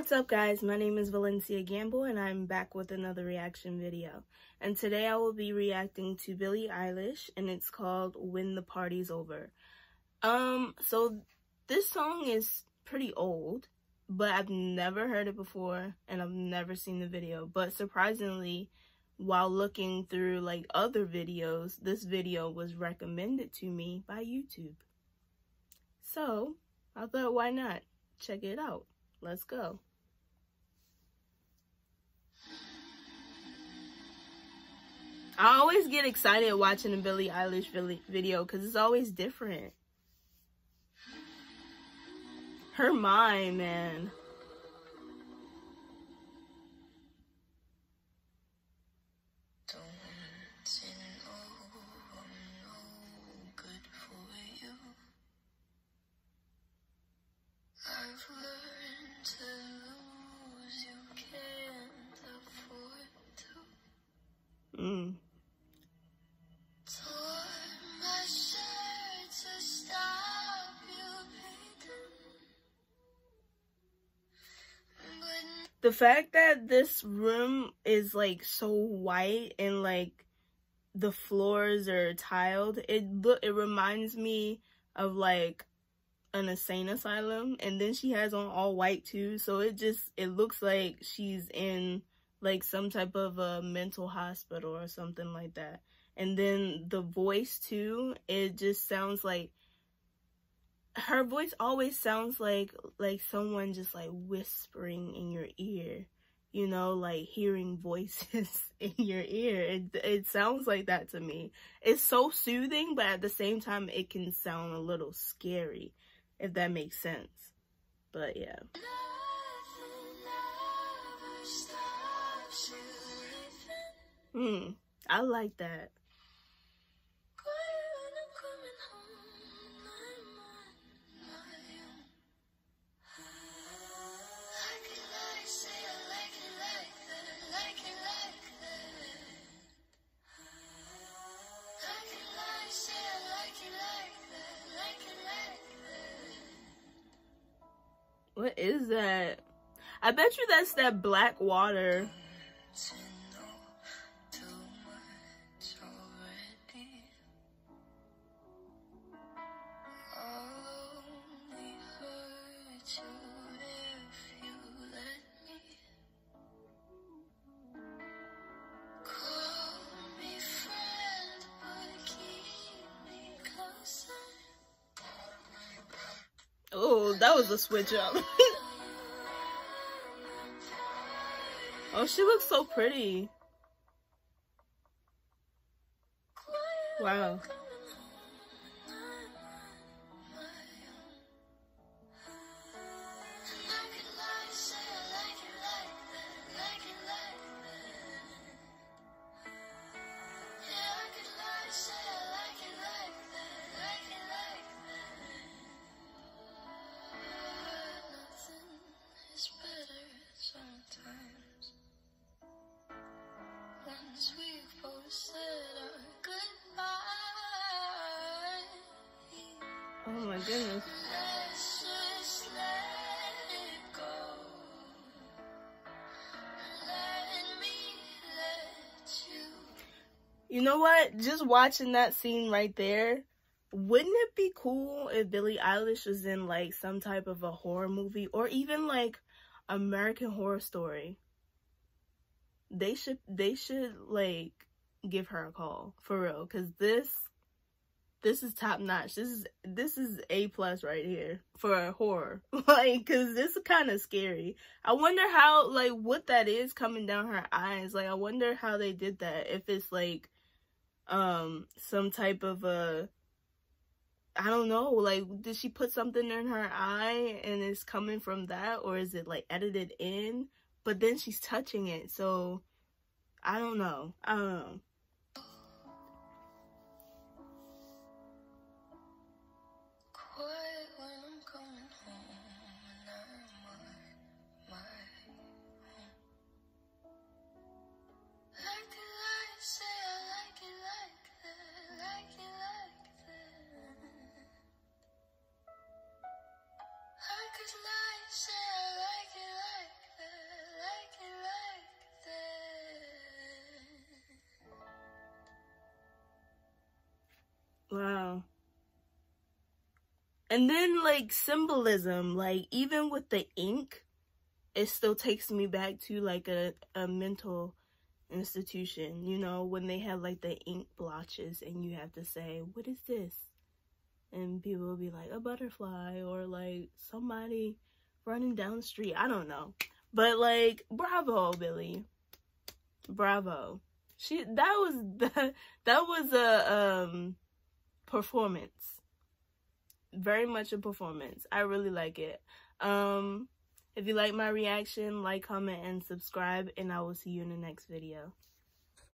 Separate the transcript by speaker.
Speaker 1: What's up guys, my name is Valencia Gamble and I'm back with another reaction video. And today I will be reacting to Billie Eilish and it's called When the Party's Over. So this song is pretty old, but I've never heard it before and I've never seen the video. But surprisingly, while looking through like other videos, this video was recommended to me by YouTube. So I thought, why not? Check it out. Let's go. I always get excited watching a Billie Eilish video because it's always different. Her mind, man. The fact that this room is like so white and like the floors are tiled, it reminds me of like an insane asylum, and then she has on all white too, so it looks like she's in like some type of a mental hospital or something like that. And then the voice too, it just sounds like her voice always sounds like someone just like whispering in your ear, you know, like hearing voices in your ear. It sounds like that to me. It's so soothing, but at the same time it can sound a little scary, if that makes sense. But yeah. I like that. What is that? I bet you that's that black water. Oh, that was a switch up. Oh, she looks so pretty. Wow. Oh my goodness. You know what? Just watching that scene right there, wouldn't it be cool if Billie Eilish was in like some type of a horror movie or even like American Horror Story? They should like give her a call for real, because this is top notch. This is A+ right here for a horror. Like, cause this is kind of scary. I wonder how, like, what that is coming down her eyes. Like, I wonder how they did that. If it's like some type of a, I don't know, like, did she put something in her eye and it's coming from that, or is it like edited in? But then she's touching it, so I don't know. And then, like, symbolism, like, even with the ink, it still takes me back to, like, a mental institution, you know, when they have, like, the ink blotches and you have to say, what is this? And people will be like, a butterfly, or, like, somebody running down the street. I don't know. But, like, bravo, Billie. Bravo. That was a performance. Very much a performance. I really like it. If you like my reaction, like, comment, and subscribe, and I will see you in the next video.